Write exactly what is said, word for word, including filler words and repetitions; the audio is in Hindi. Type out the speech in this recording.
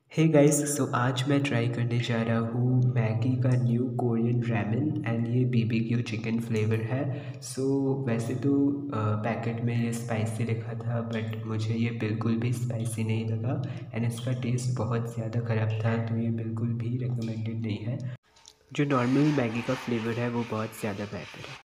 हे गाइस, सो आज मैं ट्राई करने जा रहा हूँ मैगी का न्यू कोरियन रैमेन एंड ये बीबीक्यू चिकन फ्लेवर है। सो वैसे तो पैकेट में ये स्पाइसी लिखा था बट मुझे ये बिल्कुल भी स्पाइसी नहीं लगा एंड इसका टेस्ट बहुत ज़्यादा ख़राब था, तो ये बिल्कुल भी रिकमेंडेड नहीं है। जो नॉर्मल मैगी का फ्लेवर है वो बहुत ज़्यादा बेहतर है।